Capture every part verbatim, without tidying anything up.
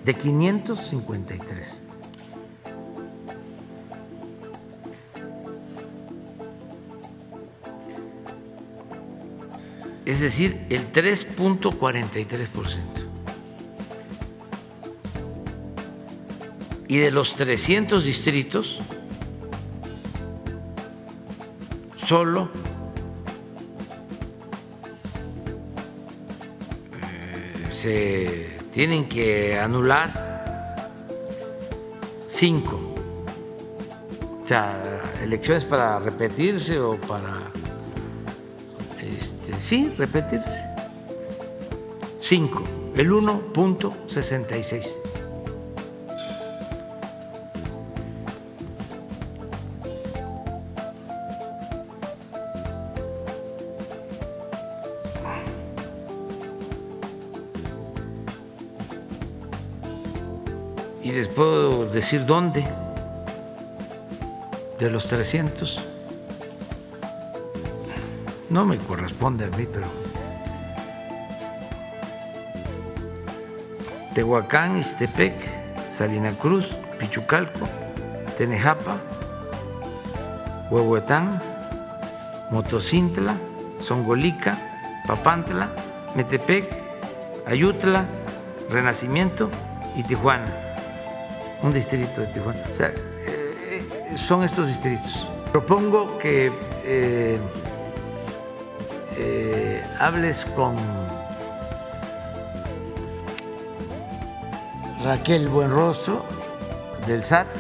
de quinientos cincuenta y tres. Es decir, el tres punto cuarenta y tres por ciento. Y de los trescientos distritos, solo eh, se tienen que anular cinco. O sea, elecciones para repetirse o para, este, sí, repetirse. Cinco, el uno punto sesenta y seis. Y les puedo decir dónde, de los trescientos. No me corresponde a mí, pero Tehuacán, Ixtepec, Salina Cruz, Pichucalco, Tenejapa, Huehuetán, Motocintla, Zongolica, Papantla, Metepec, Ayutla, Renacimiento y Tijuana. Un distrito de Tijuana. O sea, eh, son estos distritos. Propongo que eh, eh, hables con Raquel Buenrostro del S A T.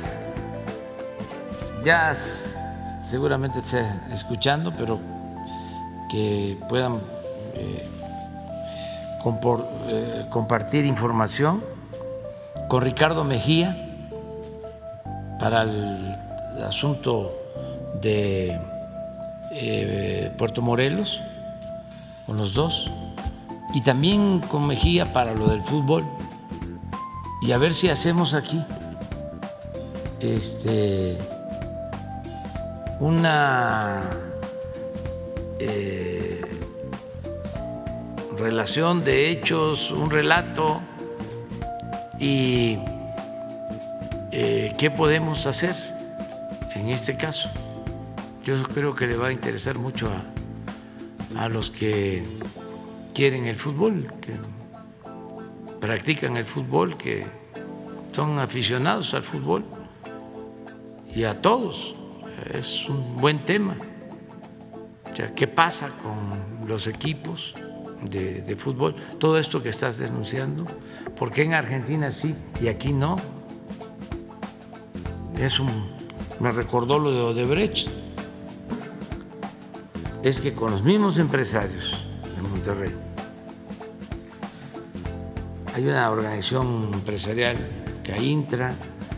Ya seguramente está escuchando, pero que puedan eh, compor, eh, compartir información con Ricardo Mejía para el asunto de eh, Puerto Morelos, con los dos, y también con Mejía para lo del fútbol, y a ver si hacemos aquí este, una eh, relación de hechos, un relato, y eh, qué podemos hacer en este caso. Yo creo que le va a interesar mucho a, a los que quieren el fútbol, que practican el fútbol, que son aficionados al fútbol, y a todos. Es un buen tema. O sea, ¿qué pasa con los equipos de, de fútbol? Todo esto que estás denunciando, ¿por qué en Argentina sí y aquí no? Es un, me recordó lo de Odebrecht. Es que con los mismos empresarios de Monterrey hay una organización empresarial, CAINTRA,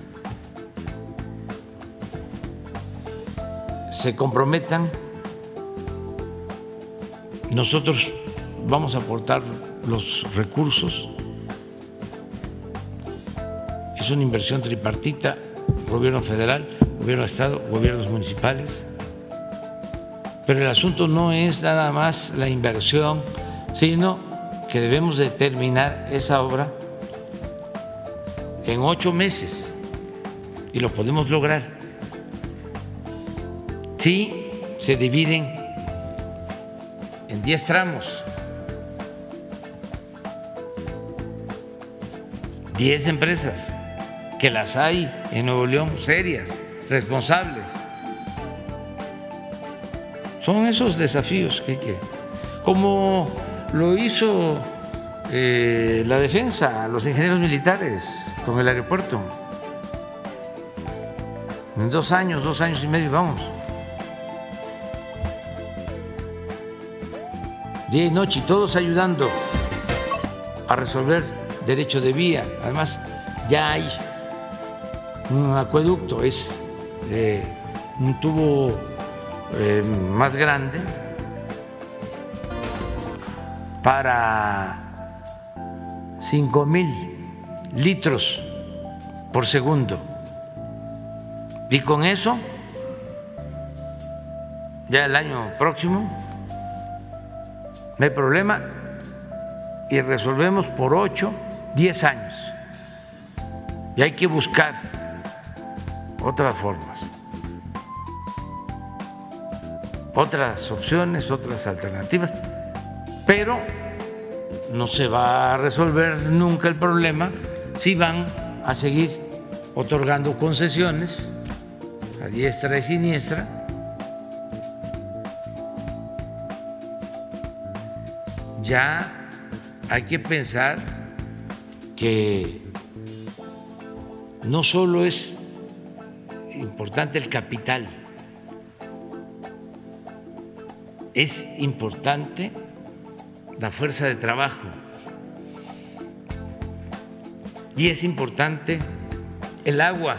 se comprometan, nosotros vamos a aportar los recursos, es una inversión tripartita, gobierno federal, gobierno de estado, gobiernos municipales, pero el asunto no es nada más la inversión, sino que debemos de terminar esa obra en ocho meses y lo podemos lograr si se dividen en diez tramos, diez empresas, que las hay en Nuevo León, serias, responsables. Son esos desafíos que hay que, como lo hizo eh, la defensa, los ingenieros militares con el aeropuerto. En dos años, dos años y medio vamos. Día y noche, y todos ayudando a resolver derecho de vía. Además, ya hay un acueducto, es eh, un tubo eh, más grande para cinco mil litros por segundo. Y con eso, ya el año próximo, no hay problema y resolvemos por ocho, diez años y hay que buscar otras formas, otras opciones, otras alternativas, pero no se va a resolver nunca el problema si van a seguir otorgando concesiones a diestra y siniestra. Ya hay que pensar que no solo es importante el capital, es importante la fuerza de trabajo y es importante el agua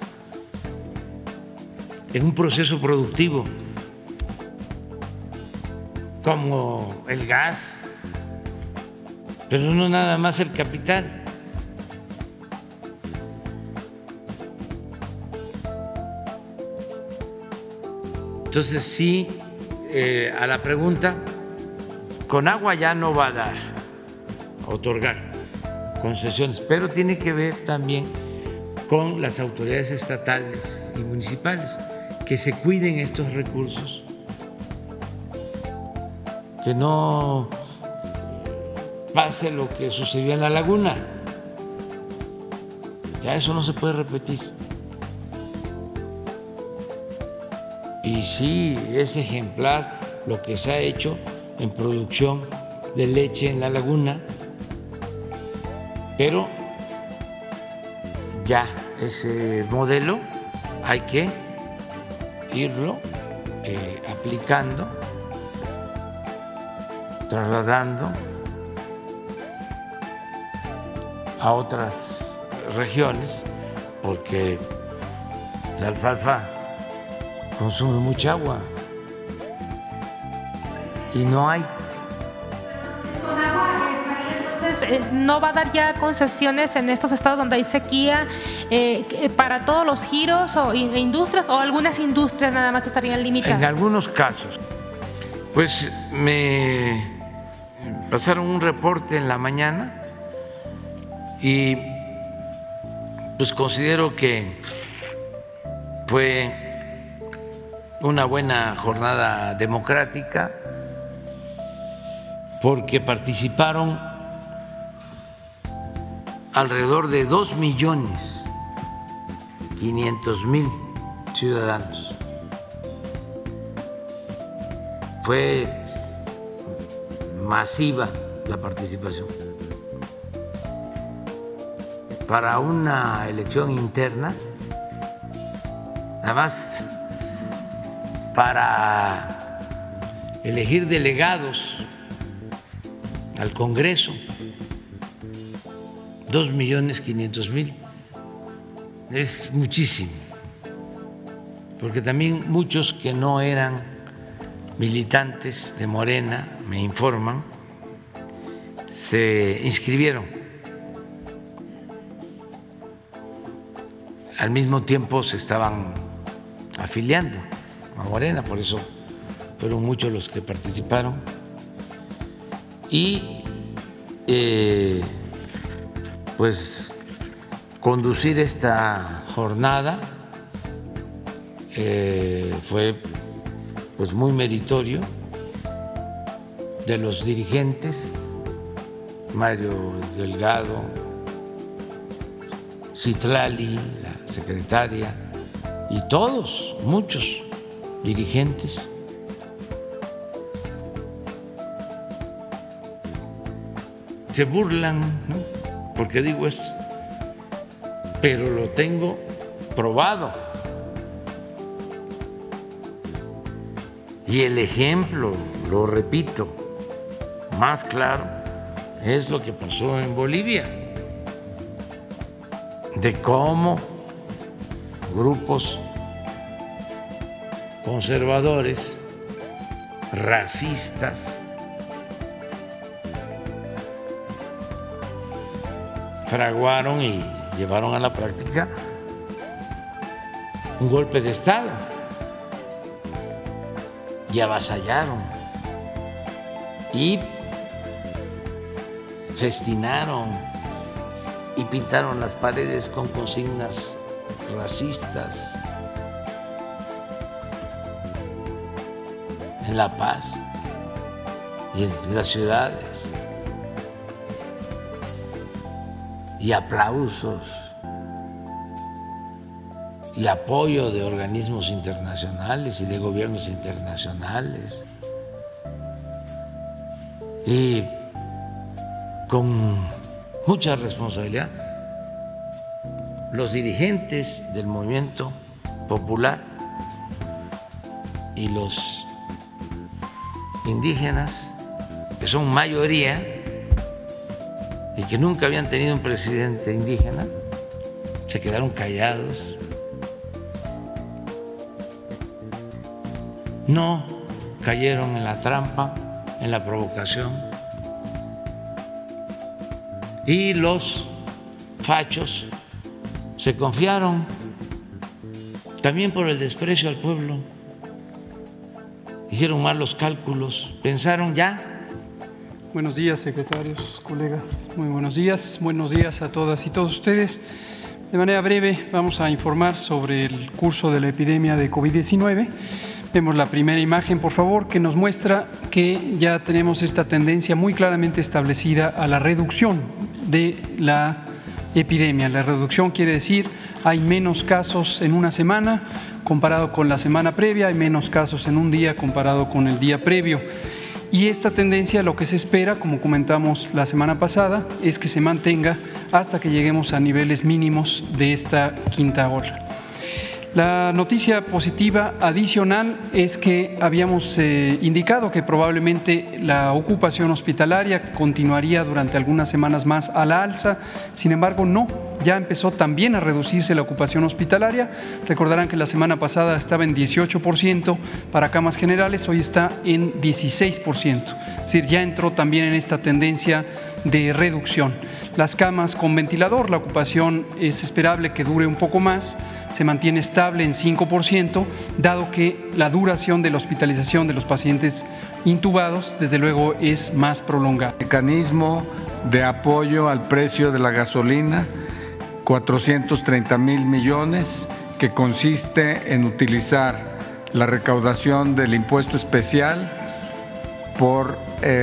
en un proceso productivo como el gas, pero no nada más el capital. Entonces sí, eh, a la pregunta, con agua ya no va a dar, a otorgar concesiones, pero tiene que ver también con las autoridades estatales y municipales, que se cuiden estos recursos, que no pase lo que sucedió en La Laguna. Ya eso no se puede repetir. Y sí, es ejemplar lo que se ha hecho en producción de leche en La Laguna, pero ya ese modelo hay que irlo eh, aplicando, trasladando a otras regiones, porque la alfalfa consume mucha agua y no hay. Entonces, eh, ¿no va a dar ya concesiones en estos estados donde hay sequía eh, para todos los giros o industrias, o algunas industrias nada más estarían limitadas? En algunos casos. Pues me pasaron un reporte en la mañana y pues considero que fue una buena jornada democrática porque participaron alrededor de dos millones quinientos mil ciudadanos. Fue masiva la participación. Para una elección interna, además para elegir delegados al Congreso, dos millones quinientos mil, es muchísimo, porque también muchos que no eran militantes de Morena, me informan, se inscribieron. Al mismo tiempo se estaban afiliando a Morena, por eso fueron muchos los que participaron. Y eh, pues conducir esta jornada eh, fue pues muy meritorio de los dirigentes, Mario Delgado, Citlali, la secretaria, y todos, muchos dirigentes. Se burlan, ¿no? Porque digo esto, pero lo tengo probado. Y el ejemplo, lo repito, más claro, es lo que pasó en Bolivia, de cómo grupos conservadores, racistas, fraguaron y llevaron a la práctica un golpe de Estado y avasallaron y festinaron y pintaron las paredes con consignas racistas. En La Paz y en las ciudades, y aplausos y apoyo de organismos internacionales y de gobiernos internacionales, y con mucha responsabilidad los dirigentes del movimiento popular y los indígenas, que son mayoría y que nunca habían tenido un presidente indígena, se quedaron callados. No cayeron en la trampa, en la provocación. Y los fachos se confiaron también por el desprecio al pueblo. Hicieron mal los cálculos, pensaron ya. Buenos días, secretarios, colegas, muy buenos días. Buenos días a todas y todos ustedes. De manera breve vamos a informar sobre el curso de la epidemia de COVID diecinueve. Vemos la primera imagen, por favor, que nos muestra que ya tenemos esta tendencia muy claramente establecida a la reducción de la epidemia. La reducción quiere decir hay menos casos en una semana comparado con la semana previa, hay menos casos en un día comparado con el día previo. Y esta tendencia, lo que se espera, como comentamos la semana pasada, es que se mantenga hasta que lleguemos a niveles mínimos de esta quinta ola. La noticia positiva adicional es que habíamos eh, indicado que probablemente la ocupación hospitalaria continuaría durante algunas semanas más a la alza. Sin embargo, no, ya empezó también a reducirse la ocupación hospitalaria. Recordarán que la semana pasada estaba en dieciocho por ciento para camas generales, hoy está en dieciséis por ciento. Es decir, ya entró también en esta tendencia de reducción. Las camas con ventilador, la ocupación es esperable que dure un poco más, se mantiene estable en cinco por ciento, dado que la duración de la hospitalización de los pacientes intubados, desde luego, es más prolongada. Mecanismo de apoyo al precio de la gasolina, cuatrocientos treinta mil millones, que consiste en utilizar la recaudación del impuesto especial por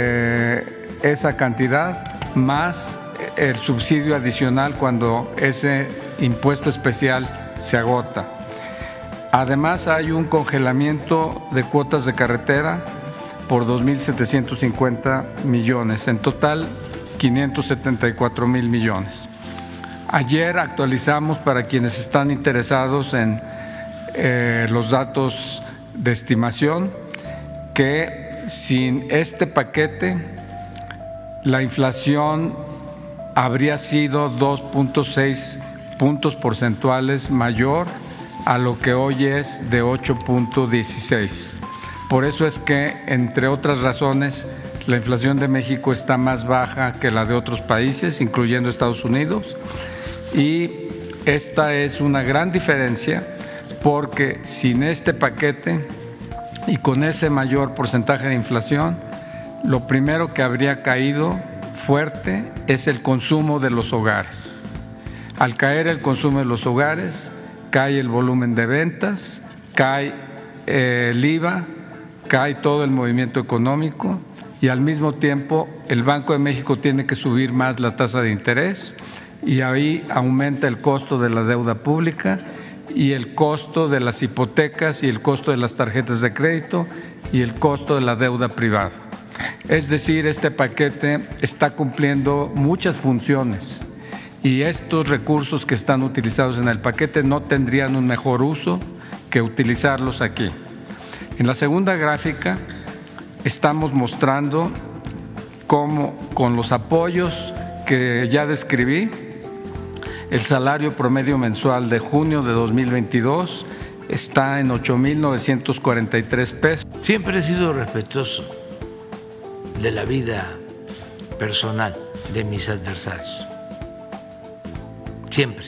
eh, esa cantidad, más el subsidio adicional cuando ese impuesto especial se agota. Además, hay un congelamiento de cuotas de carretera por dos mil setecientos cincuenta millones, en total quinientos setenta y cuatro mil millones. Ayer actualizamos, para quienes están interesados en eh, los datos de estimación, que sin este paquete la inflación habría sido dos punto seis puntos porcentuales mayor a lo que hoy es de ocho punto dieciséis. Por eso es que, entre otras razones, la inflación de México está más baja que la de otros países, incluyendo Estados Unidos, y esta es una gran diferencia porque sin este paquete y con ese mayor porcentaje de inflación, lo primero que habría caído fuerte es el consumo de los hogares. Al caer el consumo de los hogares, cae el volumen de ventas, cae eh, el I V A, cae todo el movimiento económico y al mismo tiempo el Banco de México tiene que subir más la tasa de interés y ahí aumenta el costo de la deuda pública y el costo de las hipotecas y el costo de las tarjetas de crédito y el costo de la deuda privada. Es decir, este paquete está cumpliendo muchas funciones y estos recursos que están utilizados en el paquete no tendrían un mejor uso que utilizarlos aquí. En la segunda gráfica estamos mostrando cómo, con los apoyos que ya describí, el salario promedio mensual de junio de dos mil veintidós está en ocho mil novecientos cuarenta y tres pesos. Siempre he sido respetuoso de la vida personal de mis adversarios. Siempre.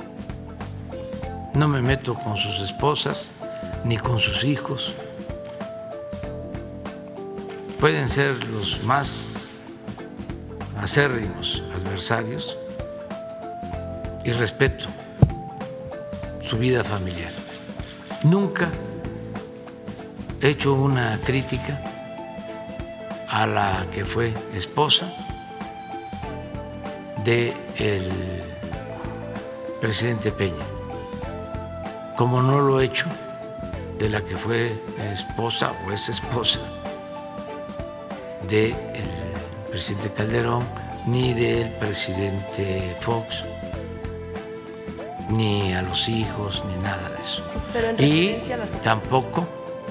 No me meto con sus esposas ni con sus hijos. Pueden ser los más acérrimos adversarios, y respeto su vida familiar. Nunca he hecho una crítica a la que fue esposa del presidente Peña, como no lo he hecho de la que fue esposa o es esposa del presidente Calderón, ni del presidente Fox, ni a los hijos, ni nada de eso. Pero en y referencia a las... tampoco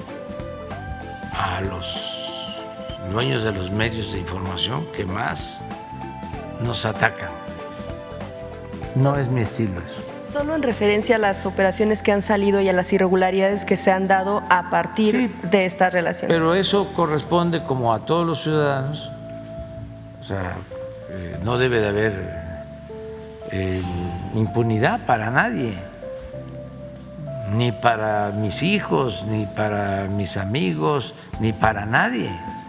a los dueños de los medios de información que más nos atacan. No es mi estilo eso. Solo en referencia a las operaciones que han salido y a las irregularidades que se han dado a partir Sí, de estas relaciones. Pero eso corresponde como a todos los ciudadanos, o sea, eh, no debe de haber eh, impunidad para nadie, ni para mis hijos, ni para mis amigos, ni para nadie.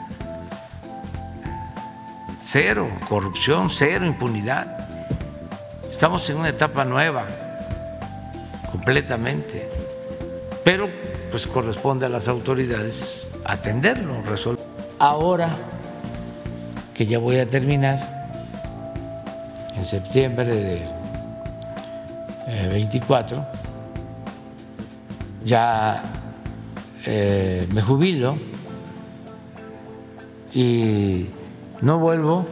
Cero corrupción, cero impunidad. Estamos en una etapa nueva, completamente, pero pues corresponde a las autoridades atenderlo, resolver. Ahora que ya voy a terminar, en septiembre de eh, veinticuatro, ya eh, me jubilo y no vuelvo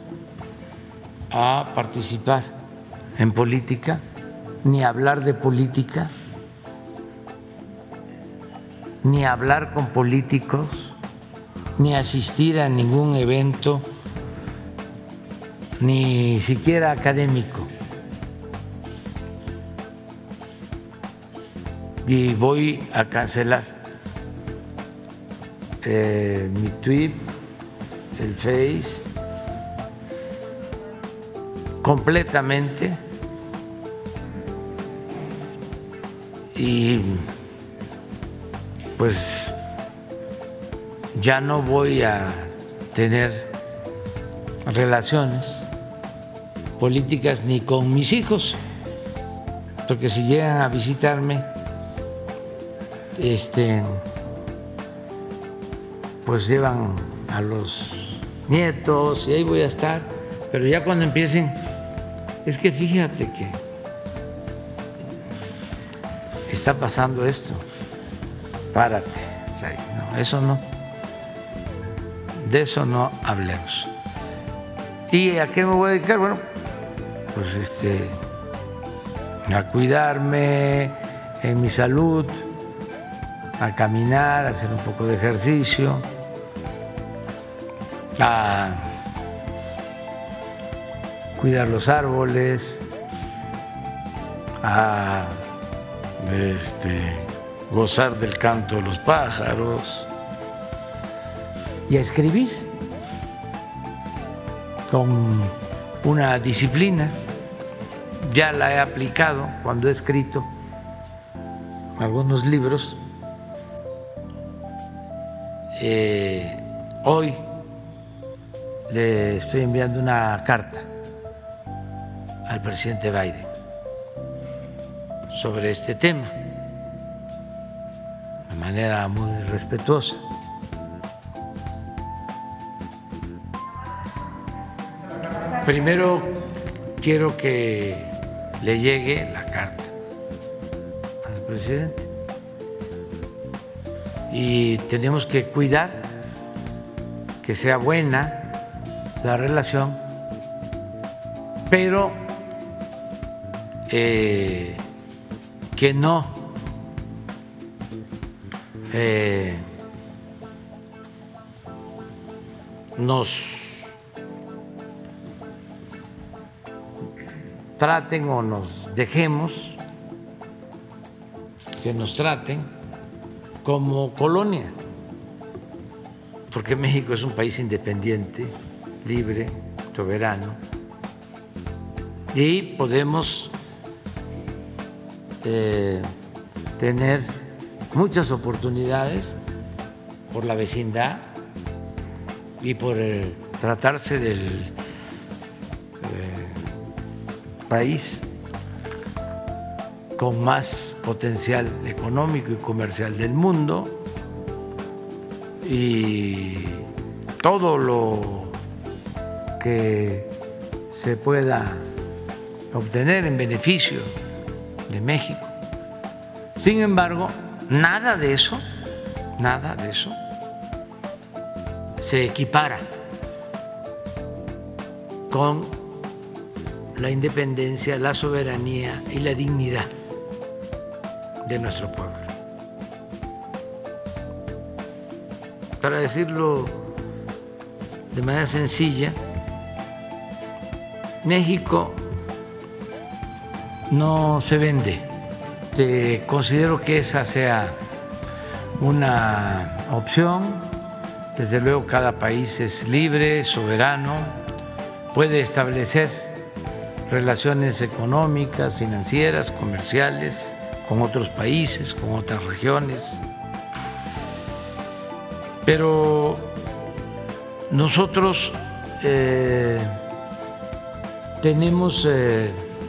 a participar en política, ni hablar de política, ni hablar con políticos, ni asistir a ningún evento, ni siquiera académico. Y voy a cancelar eh, mi tweet, el Face, completamente, y pues ya no voy a tener relaciones políticas ni con mis hijos, porque si llegan a visitarme, este, pues llevan a los nietos y ahí voy a estar, pero ya cuando empiecen, es que fíjate que está pasando esto, párate, no, eso no, de eso no hablemos. ¿Y a qué me voy a dedicar? Bueno, pues este, a cuidarme en mi salud, a caminar, a hacer un poco de ejercicio, a cuidar los árboles, a este, gozar del canto de los pájaros y a escribir con una disciplina. Ya la he aplicado cuando he escrito algunos libros. Eh, hoy le estoy enviando una carta al presidente Biden sobre este tema de manera muy respetuosa. Primero quiero que le llegue la carta al presidente y tenemos que cuidar que sea buena la relación, pero eh, que no eh, nos traten o nos dejemos que nos traten como colonia, porque México es un país independiente, libre, soberano, y podemos eh, tener muchas oportunidades por la vecindad y por eh, tratarse del eh, país con más potencial económico y comercial del mundo, y todo lo que se pueda obtener en beneficio de México. Sin embargo, nada de eso, nada de eso se equipara con la independencia, la soberanía y la dignidad de nuestro pueblo. Para decirlo de manera sencilla, México no se vende. Te considero que esa sea una opción. Desde luego, cada país es libre, soberano, puede establecer relaciones económicas, financieras, comerciales con otros países, con otras regiones. Pero nosotros eh, tenemos eh,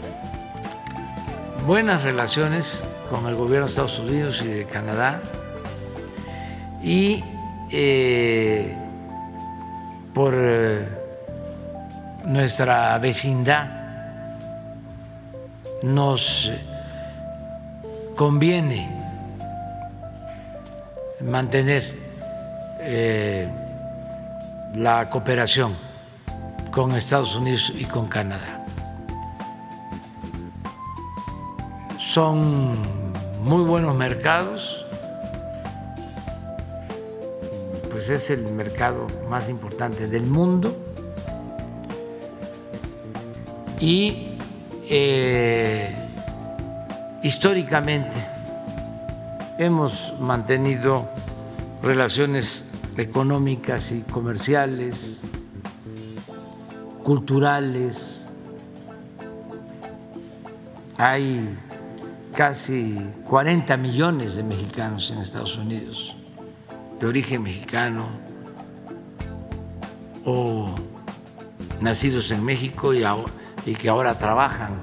buenas relaciones con el gobierno de Estados Unidos y de Canadá, y eh, por eh, nuestra vecindad nos conviene mantener eh, la cooperación con Estados Unidos y con Canadá. Son muy buenos mercados, pues es el mercado más importante del mundo, y eh, históricamente hemos mantenido relaciones económicas y comerciales, culturales. Hay casi cuarenta millones de mexicanos en Estados Unidos, de origen mexicano o nacidos en México y, ahora, y que ahora trabajan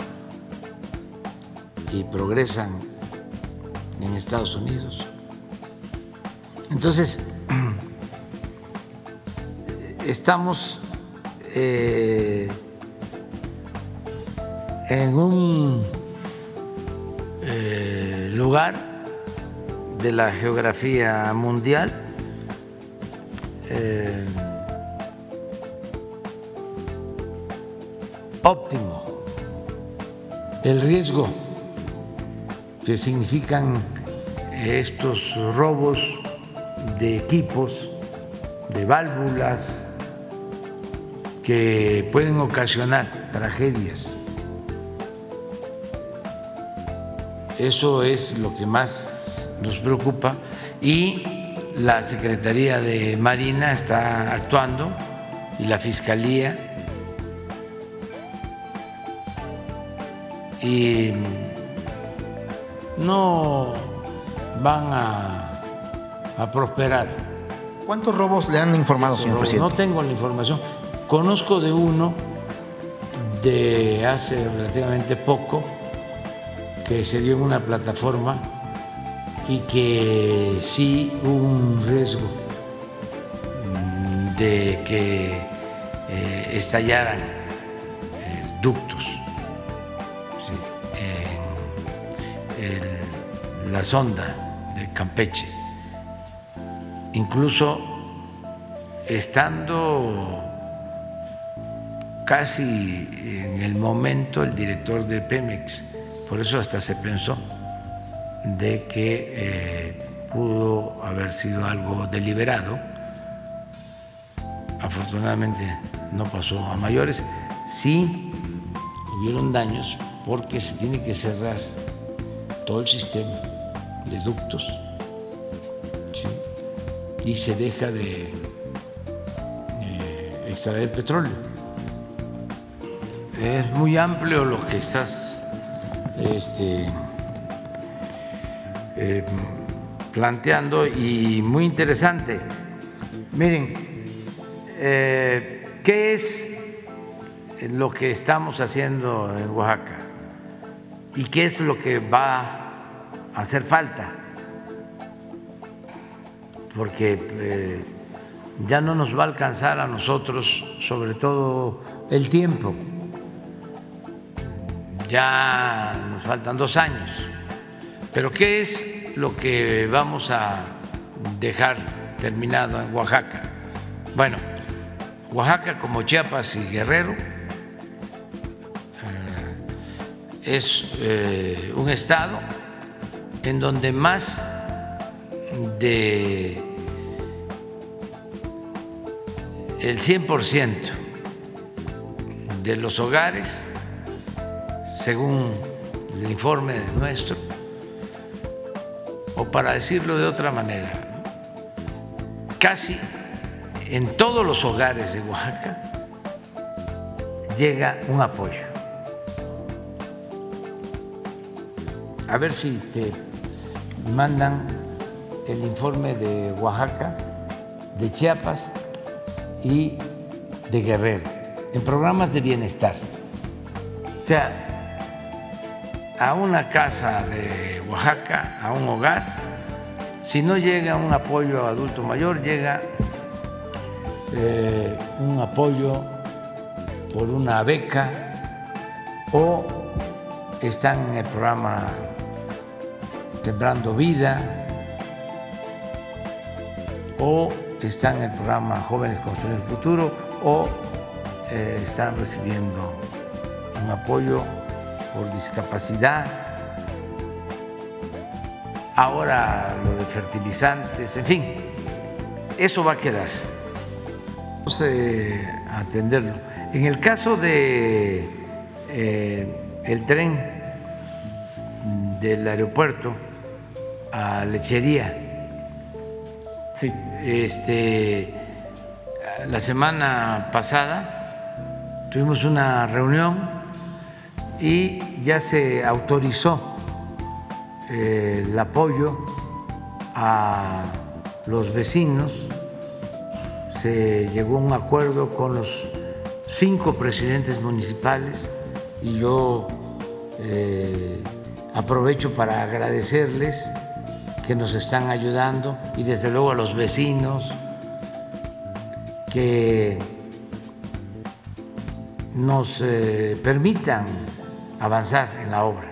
y progresan en Estados Unidos. Entonces, estamos eh, en un eh, lugar de la geografía mundial eh, óptimo. El riesgo que significan estos robos de equipos, de válvulas, que pueden ocasionar tragedias. Eso es lo que más nos preocupa, y la Secretaría de Marina está actuando, y la Fiscalía, y no van a, a prosperar. ¿Cuántos robos le han informado, señor presidente? No tengo la información. Conozco de uno de hace relativamente poco que se dio en una plataforma y que sí hubo un riesgo de que eh, estallaran eh, ductos, ¿sí?, en el, la sonda de Campeche. Incluso estando casi en el momento el director de Pemex, por eso hasta se pensó de que eh, pudo haber sido algo deliberado. Afortunadamente no pasó a mayores. Sí hubieron daños porque se tiene que cerrar todo el sistema de ductos, ¿sí?, y se deja de eh, extraer petróleo. Es muy amplio lo que estás este, eh, planteando y muy interesante. Miren, eh, ¿qué es lo que estamos haciendo en Oaxaca? ¿Y qué es lo que va a hacer falta? Porque eh, ya no nos va a alcanzar a nosotros, sobre todo el tiempo. Ya nos faltan dos años. Pero ¿qué es lo que vamos a dejar terminado en Oaxaca? Bueno, Oaxaca, como Chiapas y Guerrero, eh, es eh, un estado en donde más de el cien por ciento de los hogares, según el informe nuestro, o para decirlo de otra manera, casi en todos los hogares de Oaxaca llega un apoyo. A ver si te mandan el informe de Oaxaca, de Chiapas y de Guerrero, en programas de bienestar. O sea, a una casa de Oaxaca, a un hogar, si no llega un apoyo a adulto mayor, llega eh, un apoyo por una beca o están en el programa Sembrando Vida o están en el programa Jóvenes Construyendo el Futuro o eh, están recibiendo un apoyo por discapacidad, ahora lo de fertilizantes, en fin, eso va a quedar. Vamos a atenderlo. En el caso de eh, el tren del aeropuerto a Lechería, sí, este, la semana pasada tuvimos una reunión y ya se autorizó eh, el apoyo a los vecinos. Se llegó a un acuerdo con los cinco presidentes municipales y yo eh, aprovecho para agradecerles que nos están ayudando y desde luego a los vecinos que nos eh, permitan avanzar en la obra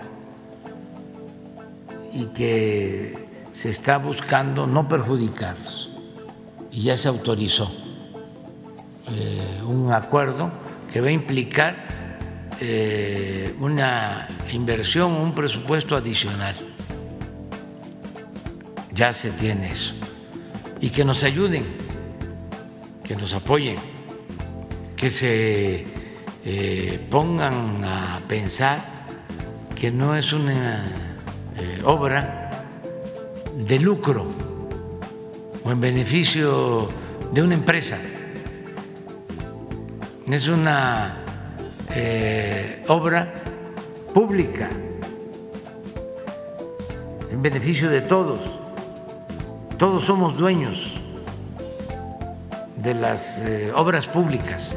y que se está buscando no perjudicarlos. Y ya se autorizó eh, un acuerdo que va a implicar eh, una inversión, un presupuesto adicional. Ya se tiene eso. Y que nos ayuden, que nos apoyen, que se eh, pongan a pensar que no es una eh, obra de lucro o en beneficio de una empresa. Es una eh, obra pública, es en beneficio de todos. Todos somos dueños de las eh, obras públicas.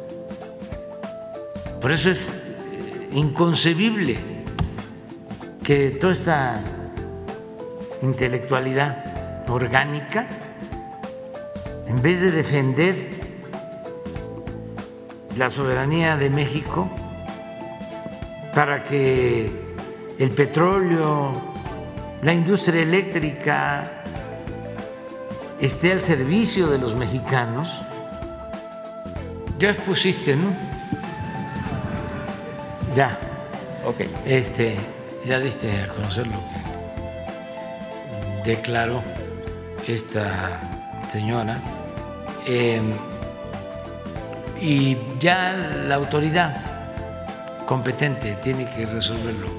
Por eso es inconcebible que toda esta intelectualidad orgánica, en vez de defender la soberanía de México para que el petróleo, la industria eléctrica esté al servicio de los mexicanos, ya expusiste, ¿no? Ya, ok. Este, ya diste a conocer lo que declaró esta señora, eh, y ya la autoridad competente tiene que resolverlo.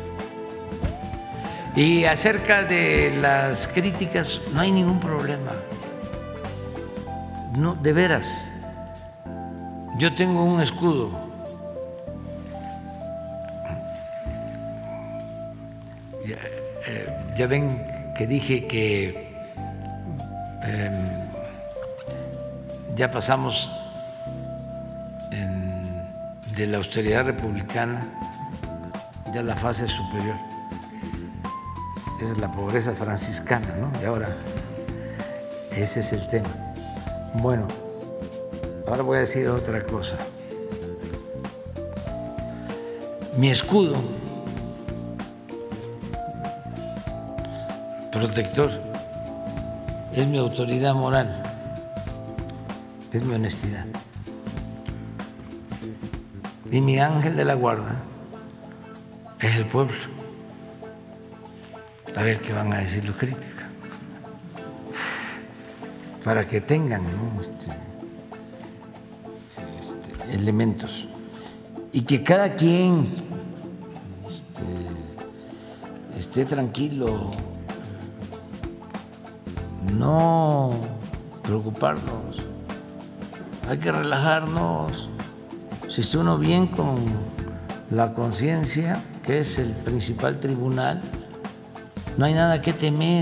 Y acerca de las críticas, no hay ningún problema. No, de veras. Yo tengo un escudo. Ya, eh, ya ven que dije que eh, ya pasamos en, de la austeridad republicana ya la fase superior. Esa es la pobreza franciscana, ¿no? Y ahora ese es el tema. Bueno, ahora voy a decir otra cosa. Mi escudo protector es mi autoridad moral, es mi honestidad. Y mi ángel de la guarda es el pueblo. A ver qué van a decir los críticos. Para que tengan, ¿no? este, este, elementos. Y que cada quien este, esté tranquilo, no preocuparnos, hay que relajarnos. Si está uno bien con la conciencia, que es el principal tribunal, no hay nada que temer.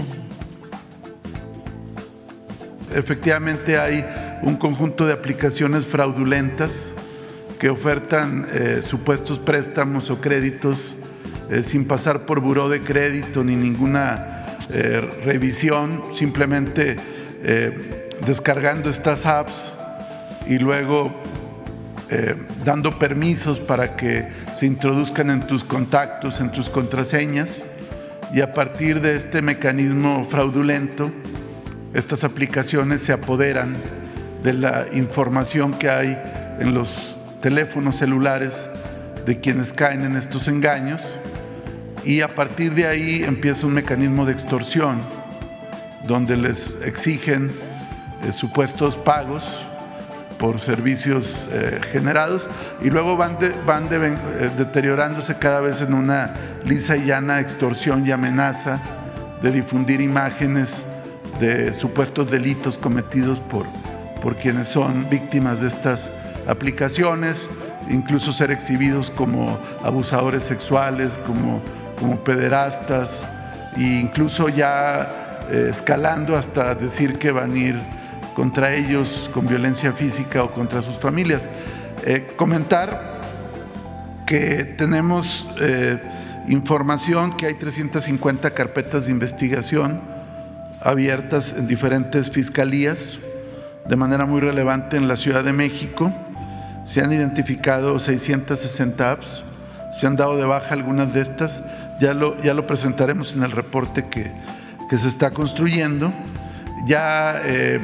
Efectivamente hay un conjunto de aplicaciones fraudulentas que ofertan eh, supuestos préstamos o créditos eh, sin pasar por buró de crédito ni ninguna eh, revisión, simplemente eh, descargando estas apps y luego eh, dando permisos para que se introduzcan en tus contactos, en tus contraseñas, y a partir de este mecanismo fraudulento, estas aplicaciones se apoderan de la información que hay en los teléfonos celulares de quienes caen en estos engaños, y a partir de ahí empieza un mecanismo de extorsión donde les exigen eh, supuestos pagos por servicios eh, generados, y luego van, de, van de, eh, deteriorándose cada vez en una lisa y llana extorsión y amenaza de difundir imágenes de supuestos delitos cometidos por, por quienes son víctimas de estas aplicaciones, incluso ser exhibidos como abusadores sexuales, como, como pederastas, e incluso ya eh, escalando hasta decir que van a ir contra ellos con violencia física o contra sus familias. Eh, comentar que tenemos eh, información que hay trescientas cincuenta carpetas de investigación abiertas en diferentes fiscalías, de manera muy relevante en la Ciudad de México. Se han identificado seiscientas sesenta apps, se han dado de baja algunas de estas, ya lo, ya lo presentaremos en el reporte que, que se está construyendo. Ya eh,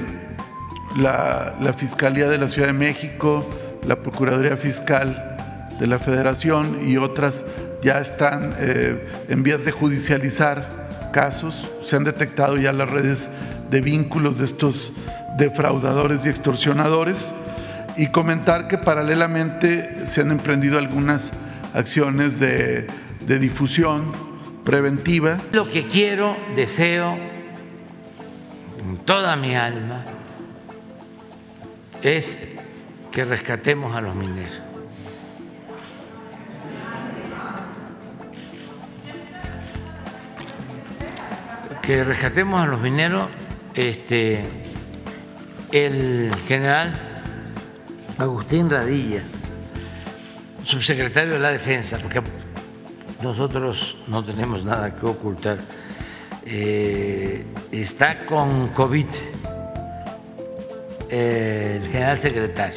la, la Fiscalía de la Ciudad de México, la Procuraduría Fiscal de la Federación y otras ya están eh, en vías de judicializar casos. Se han detectado ya las redes de vínculos de estos defraudadores y extorsionadores, y comentar que paralelamente se han emprendido algunas acciones de, de difusión preventiva. Lo que quiero, deseo con toda mi alma es que rescatemos a los mineros. Que rescatemos a los mineros. Este, el general Agustín Radilla, subsecretario de la Defensa, porque nosotros no tenemos nada que ocultar, eh, está con COVID, eh, el general secretario,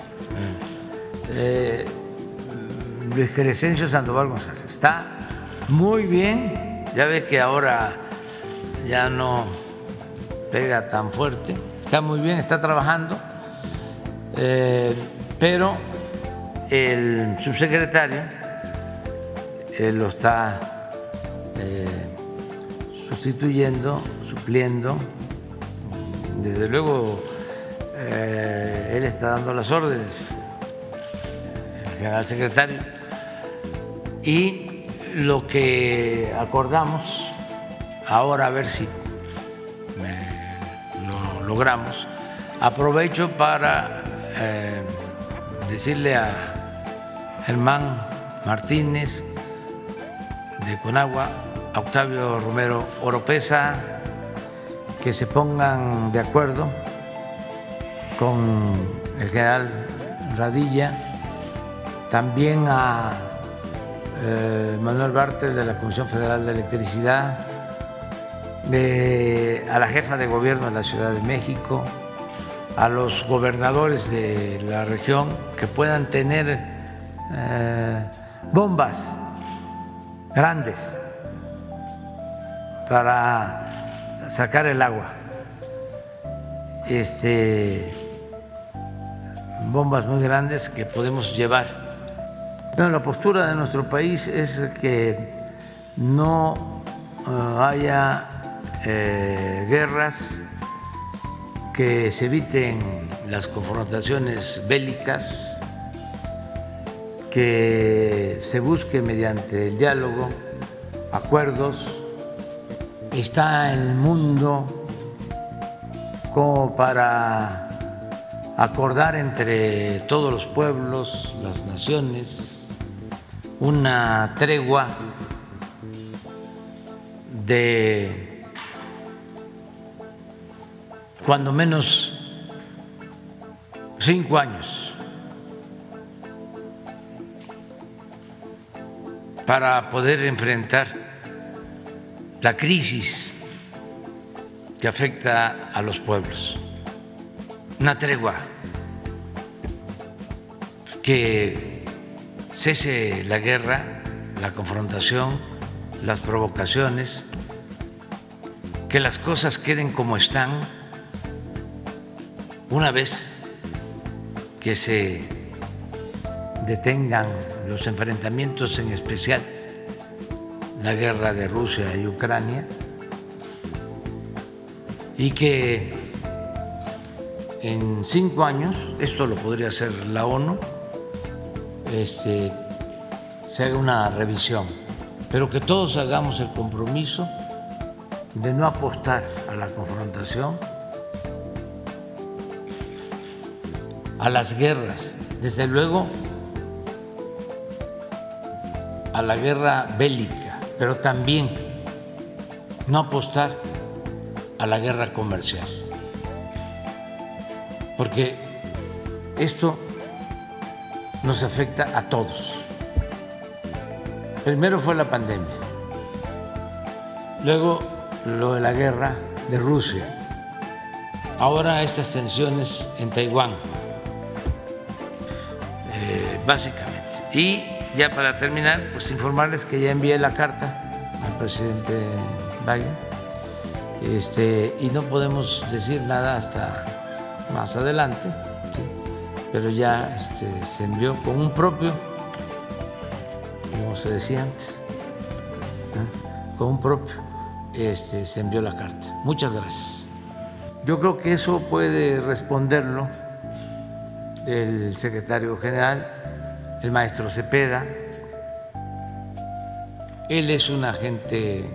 eh, Luis Crescencio Sandoval González, está muy bien, ya ves que ahora ya no pega tan fuerte, está muy bien, está trabajando, eh, pero el subsecretario eh, lo está eh, sustituyendo, supliendo. Desde luego eh, él está dando las órdenes, el general secretario, y lo que acordamos ahora, a ver si lo logramos. Aprovecho para eh, decirle a Germán Martínez de Conagua, a Octavio Romero Oropesa, que se pongan de acuerdo con el general Radilla, también a eh, Manuel Bartlett de la Comisión Federal de Electricidad, de, a la jefa de gobierno de la Ciudad de México, a los gobernadores de la región que puedan tener eh, bombas grandes para sacar el agua, este, bombas muy grandes que podemos llevar. Bueno, la postura de nuestro país es que no uh, haya eh, guerras, que se eviten las confrontaciones bélicas, que se busque mediante el diálogo acuerdos. Está el mundo como para acordar entre todos los pueblos, las naciones, una tregua de cuando menos cinco años para poder enfrentar la crisis que afecta a los pueblos. Una tregua, que cese la guerra, la confrontación, las provocaciones, que las cosas queden como están. Una vez que se detengan los enfrentamientos, en especial la guerra de Rusia y Ucrania, y que en cinco años, esto lo podría hacer la ONU, este, se haga una revisión, pero que todos hagamos el compromiso de no apostar a la confrontación, a las guerras, desde luego a la guerra bélica, pero también no apostar a la guerra comercial, porque esto nos afecta a todos. Primero fue la pandemia, luego lo de la guerra de Rusia, ahora estas tensiones en Taiwán. Básicamente. Y ya para terminar, pues informarles que ya envié la carta al presidente Biden, este, y no podemos decir nada hasta más adelante, ¿sí? Pero ya este, se envió con un propio, como se decía antes, ¿eh? con un propio, este, se envió la carta. Muchas gracias. Yo creo que eso puede responderlo el secretario general, el maestro Cepeda. Él es una gente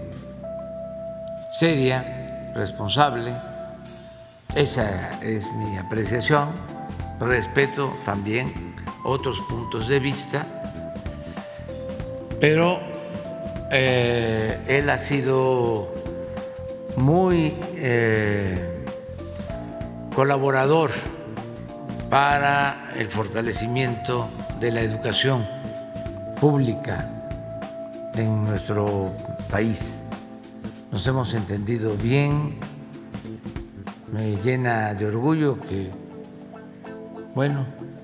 seria, responsable. Esa es mi apreciación. Respeto también otros puntos de vista, pero eh, él ha sido muy eh, colaborador para el fortalecimiento de la educación pública en nuestro país. Nos hemos entendido bien, me llena de orgullo que, bueno,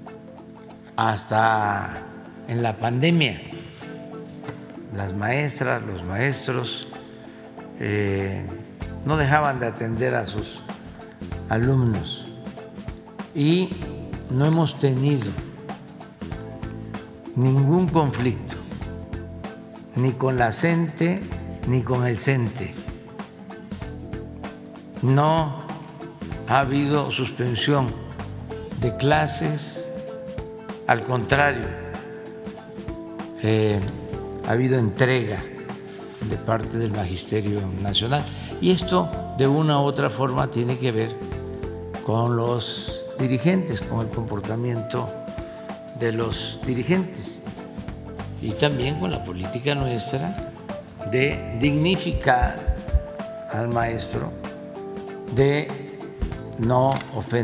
hasta en la pandemia, las maestras, los maestros eh, no dejaban de atender a sus alumnos y no hemos tenido ningún conflicto, ni con la CENTE ni con el CENTE. No ha habido suspensión de clases, al contrario, eh, ha habido entrega de parte del Magisterio Nacional. Y esto, de una u otra forma, tiene que ver con los dirigentes, con el comportamiento de los dirigentes y también con la política nuestra de dignificar al maestro, de no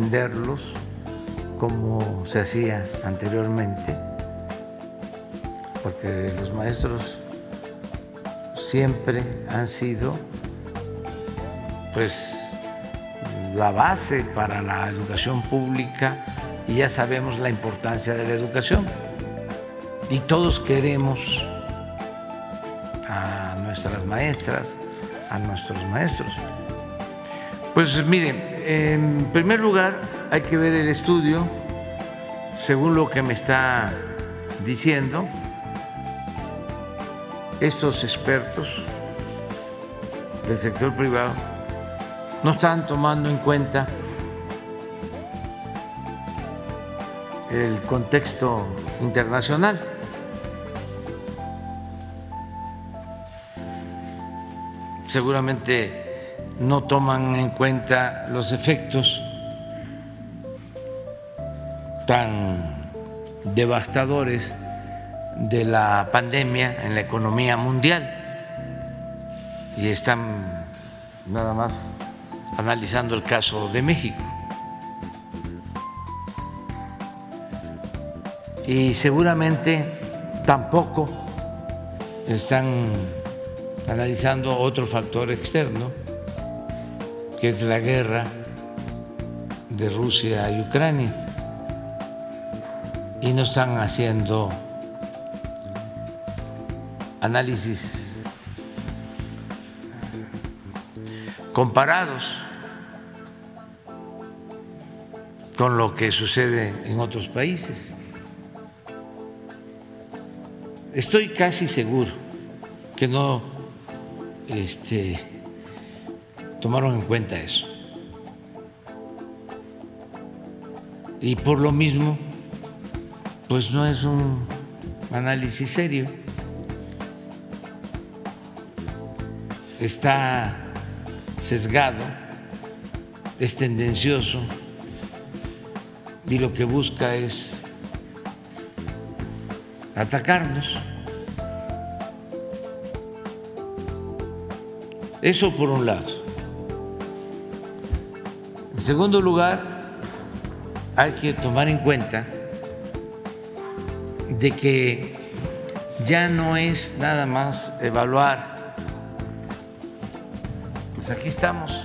ofenderlos como se hacía anteriormente, porque los maestros siempre han sido pues la base para la educación pública y ya sabemos la importancia de la educación y todos queremos a nuestras maestras, a nuestros maestros. Pues miren, en primer lugar hay que ver el estudio, según lo que me está diciendo estos expertos del sector privado no están tomando en cuenta el contexto internacional. Seguramente no toman en cuenta los efectos tan devastadores de la pandemia en la economía mundial y están nada más analizando el caso de México. Y seguramente tampoco están analizando otro factor externo, que es la guerra de Rusia y Ucrania, y no están haciendo análisis comparados con lo que sucede en otros países. Estoy casi seguro que no este, tomaron en cuenta eso. Y por lo mismo, pues no es un análisis serio. Está sesgado, es tendencioso y lo que busca es atacarnos. Eso por un lado. En segundo lugar, hay que tomar en cuenta de que ya no es nada más evaluar. Pues aquí estamos.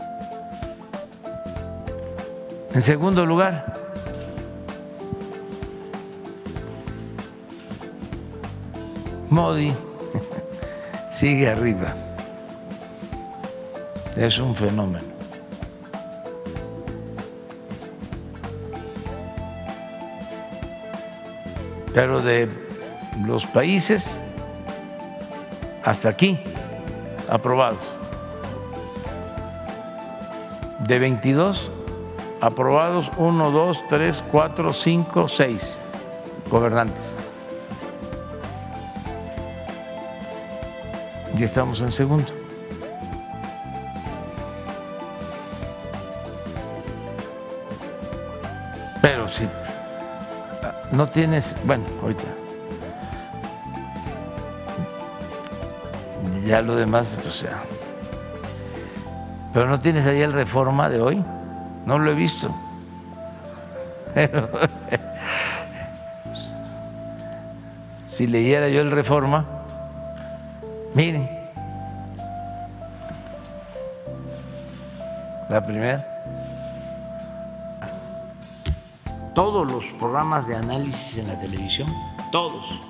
En segundo lugar, Modi sigue arriba. Es un fenómeno. Pero de los países hasta aquí aprobados, de veintidós aprobados, uno, dos, tres, cuatro, cinco, seis gobernantes. Y estamos en segundo. Pero si no tienes, bueno, ahorita ya lo demás, o sea, pero no tienes ahí el Reforma de hoy, no lo he visto. Pero, si leyera yo el Reforma, miren, la primera, todos los programas de análisis en la televisión, todos,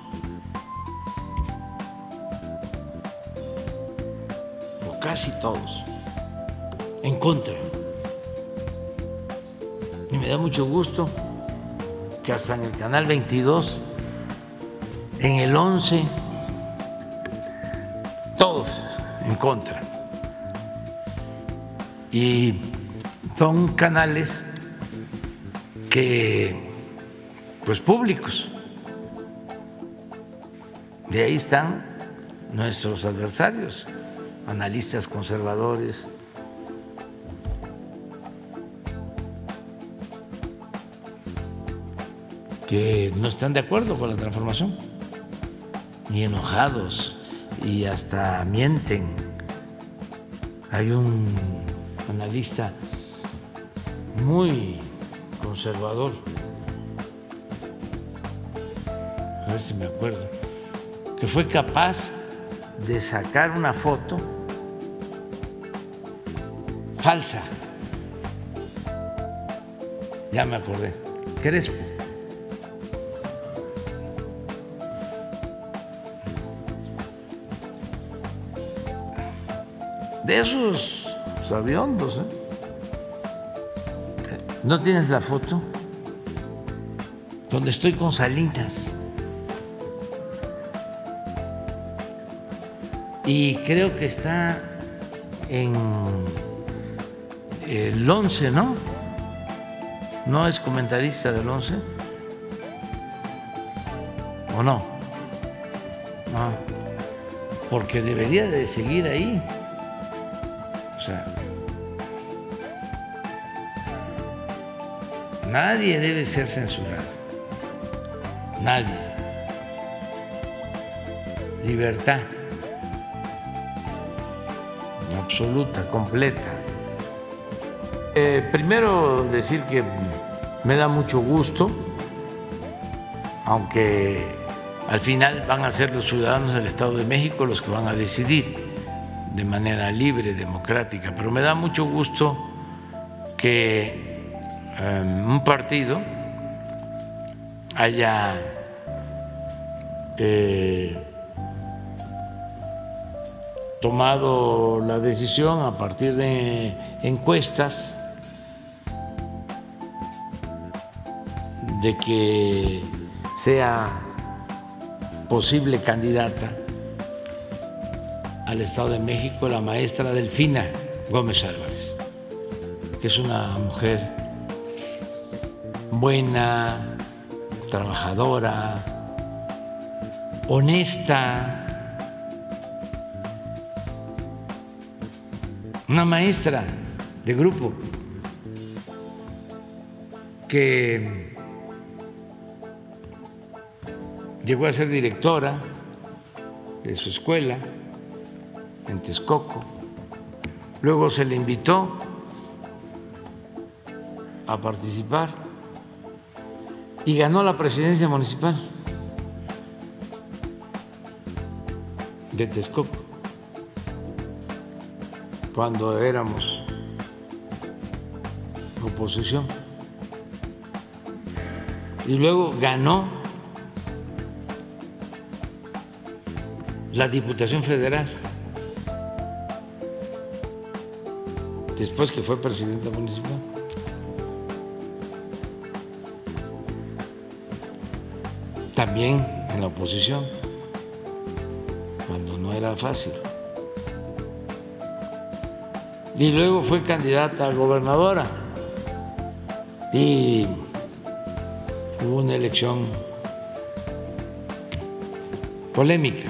o casi todos, en contra. Y me da mucho gusto que hasta en el canal veintidós, en el once, todos en contra. Y son canales que, pues, públicos. De ahí están nuestros adversarios, analistas conservadores, que no están de acuerdo con la transformación, y enojados, y hasta mienten. Hay un analista muy conservador, a ver si me acuerdo, que fue capaz de sacar una foto falsa. Ya me acordé, Crespo. De esos sabiondos, ¿eh? ¿No tienes la foto? Donde estoy con Salinas. Y creo que está en el once, ¿no? ¿No es comentarista del once? ¿O no? No. Porque debería de seguir ahí. O sea, nadie debe ser censurado. Nadie. Libertad absoluta, completa. Eh, primero decir que me da mucho gusto, aunque al final van a ser los ciudadanos del Estado de México los que van a decidir de manera libre, democrática, pero me da mucho gusto que eh, un partido haya eh, tomado la decisión a partir de encuestas de que sea posible candidata al Estado de México la maestra Delfina Gómez Álvarez, que es una mujer buena, trabajadora, honesta, una maestra de grupo que llegó a ser directora de su escuela en Texcoco, luego se le invitó a participar y ganó la presidencia municipal de Texcoco cuando éramos oposición, y luego ganó la Diputación Federal después que fue presidenta municipal. También en la oposición, cuando no era fácil. Y luego fue candidata a gobernadora y hubo una elección polémica,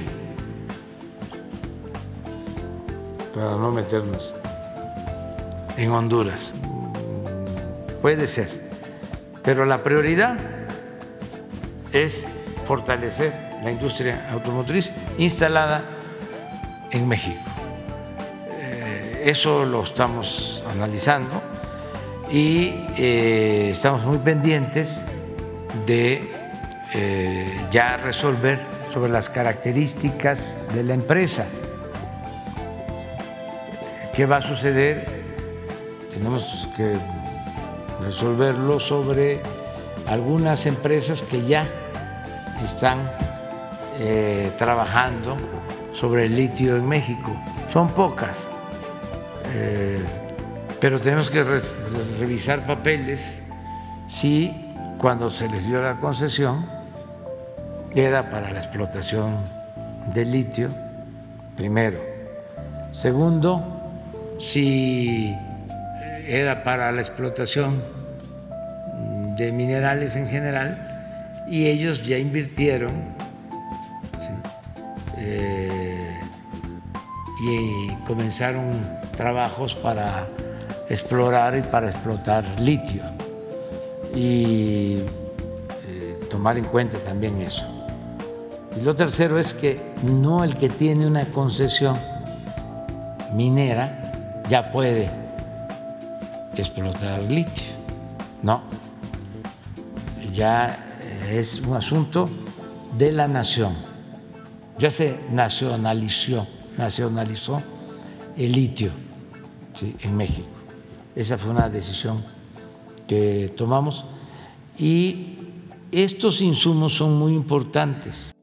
para no meternos en Honduras. Puede ser, pero la prioridad es fortalecer la industria automotriz instalada en México. Eso lo estamos analizando y eh, estamos muy pendientes de eh, ya resolver sobre las características de la empresa. ¿Qué va a suceder? Tenemos que resolverlo sobre algunas empresas que ya están eh, trabajando sobre el litio en México. Son pocas. Eh, pero tenemos que re revisar papeles si cuando se les dio la concesión era para la explotación del litio, primero. Segundo, si era para la explotación de minerales en general, y ellos ya invirtieron, ¿sí? eh, y comenzaron trabajos para explorar y para explotar litio, y eh, tomar en cuenta también eso. Y lo tercero es que no el que tiene una concesión minera ya puede explotar litio, no, ya es un asunto de la nación, Ya se nacionalizó, nacionalizó el litio, ¿sí?, en México. Esa fue una decisión que tomamos y estos insumos son muy importantes.